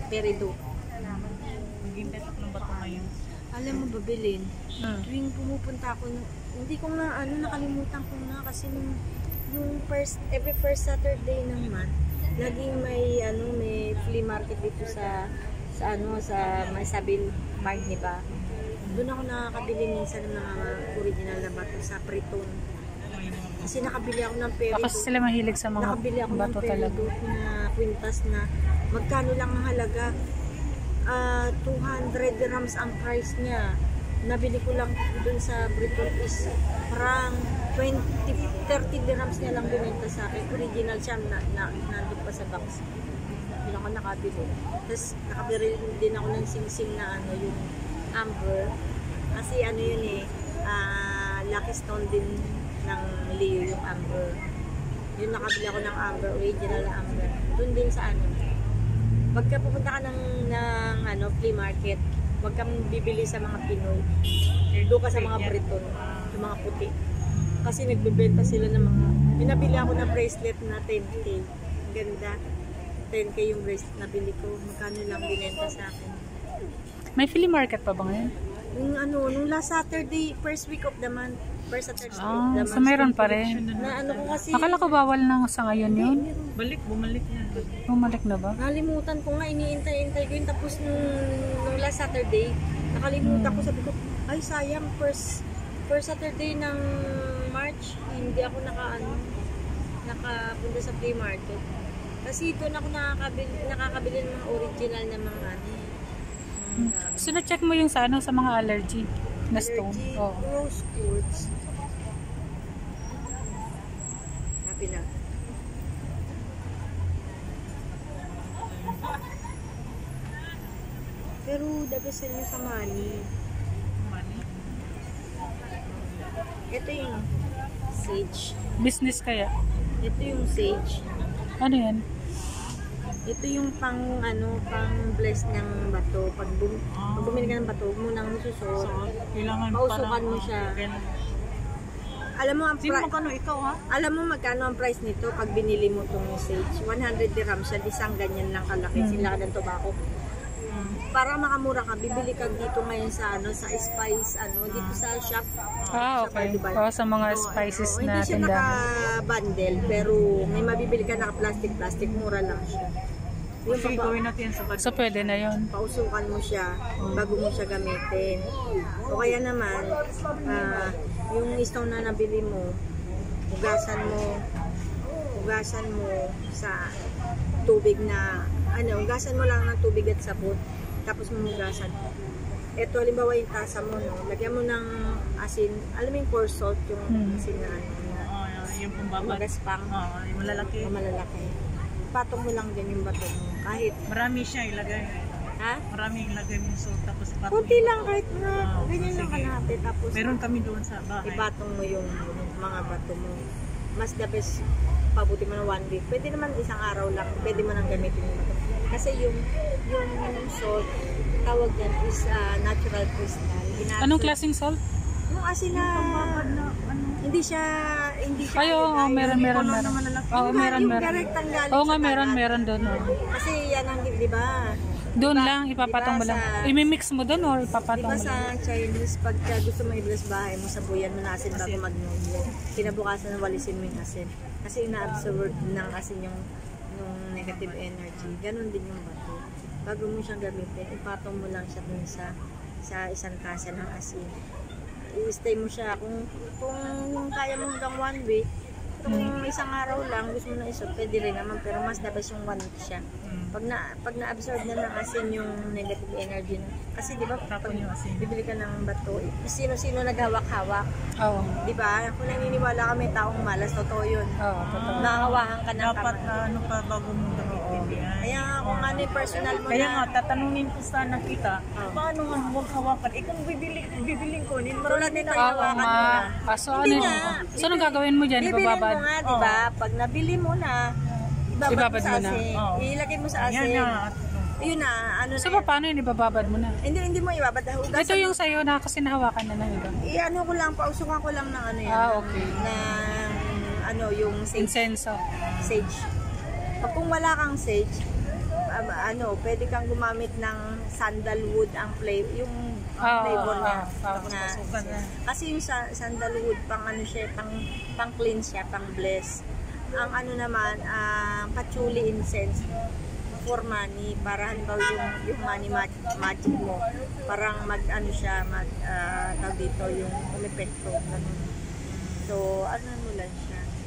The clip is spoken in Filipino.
Peridot. Mag-invest ako ng bato ngayon. Alam mo ba, Belen? Tuwing pumupunta ako, hindi ko nga nakalimutan ko na kasi nung every first Saturday ng month, laging may flea market dito sa Masabil Park, di ba? Doon ako nakakabili minsan ng mga original na bato sa Priton. Kasi nakabili ako ng Peridot. Kasi sila mahilig sa mga nakabili ako bato ng Peridot na kwintas na magkano lang ang halaga. 200 dirhams ang price niya. Nabili ko lang dun sa Briton is parang 30 dirhams niya lang binenta sa akin. Original siya nandun pa sa box. Hindi ako nakabili. Tapos nakabili din ako ng sing-sing na yung amber. Kasi yun lucky stone din ng Leo yung amber. Yung nakabili ako ng amber, original na amber. Dun din sa pagka pupunta ka ng flea market, huwag kang bibili sa mga Pinoy. Doon ka sa mga Briton, yung mga puti. Kasi nagbebenta sila ng mga... Pinabili ako ng bracelet na 10K. Ganda. 10K yung bracelet na bili ko. Magkano lang binenta sa akin. May flea market pa ba ngayon? Nung last Saturday, first week of the month. First Saturday of the month. So mayroon pa rin. Na ko kasi... Akala ko bawal na sa ngayon yun. Bumalik na. Bumalik na ba? Nalimutan ko nga, iniintay-intay ko yun. Tapos nung last Saturday, nakalimutan ko, sabi ko, ay sayang, first Saturday ng March, hindi ako nakapunta sa flea market. Kasi doon ako nakakabili ng mga original na mga So na-check mo yung sa mga allergy na stone? Oh. Rose quartz. Happy na. Pero dabasan nyo sa money. Ito yung sage. Business kaya? Ito yung sage. Ano yan? Ito yung pang bless ng bato. Pag bumili ka ng bato, huwag mo nang susuot. Pausukan mo siya. Alam mo magkano ang price nito pag binili mo itong sage? 100 dirhams siya, isang ganyan lang kalaki. Sila ng tobacco. Para makamura ka, bibili ka dito ngayon sa spice dito sa shop. Okay. Sa mga spices na tindahan. Hindi siya naka-bundle, pero may mabibili ka naka-plastic, mura lang siya. So pwede na yun. Pausukan mo siya bago mo siya gamitin. O kaya naman, yung stone na nabili mo, hugasan mo sa tubig na, hugasan mo lang ng tubig at sabon. Tapos mumugasan. Ito, halimbawa yung tasa mo, lagyan mo ng asin, alam mo yung coarse salt, yung asin na yung pumbabat. Magaspang. Yung malalaki. Patong mo lang din yung bato mo. Kahit marami siya ilagay. Ha? Marami ilagay mo salt, tapos patong. Kunti lang, kahit ganyan lang kalahati. Tapos meron kami doon sa bahay. Ipatong mo yung mga bato mo. Mas the best, pabuti mo na 1 week. Pwede naman isang araw lang, pwede mo nang gamitin yung bato. Kasi yung salt, tawag yan is natural crystal. Anong klaseng salt? Yung asin na hindi siya meron. Meron. Oo nga, meron doon. Kasi yan ang, di ba? Doon lang, ipapatong mo lang. I-mix mo doon or ipapatong mo lang? Di ba sa Chinese, pagka gusto mo i-bless bahay mo, sabuyan mo na asin bago mag-nulo. Kinabukasan walisin mo yung asin. Kasi ina-absorb ng asin yung negative energy. Ganon din yung bato. Bago mo siyang gamitin, ipatong mo lang siya dun sa isang tasa ng asin. I-stay mo siya kung kaya mo hanggang 1 week. Kung isang araw lang gusto mo na isot, pwede rin naman, pero mas dapat yung 1 week siya. Pag na-absorb na ng asin yung negative energy kasi di ba pag bibili ka ng bato, sino-sino naghawak-hawak. Di ba? Kung naniniwala ka may taong malas, totoo yun. Totoo. Nakahawakan ka ng dapat pa bago mo gamitin yan. Kaya kung yung personal mo kaya nga, tatanungin ko sana kita, paano nga huwag hawakan? Kung bibiling ko, tulad nito hawakan mo na. So anong gagawin mo dyan? Bibilin mo nga, di ba? Pag nabili mo na, ibabad mo sa asin. Ilagay mo sa asin. Yun na. So paano yun? Ibababad mo na? Hindi mo ibabad. Ito yung sa'yo na kasi nahawakan na ng iba. Ko lang, pausukan ko lang ng okay. Yung sage. Incenso. Sage. Kung wala kang sage, pwede kang gumamit ng sandalwood ang yung flavor niya. Na, kasi yung sandalwood, pang ano siya, pang clean siya, pang bless. Ang ano naman, patchouli incense for money, para halimbawa yung money magic mo, parang ano siya, tawag dito, yung umepekto. So, ano mo lang siya.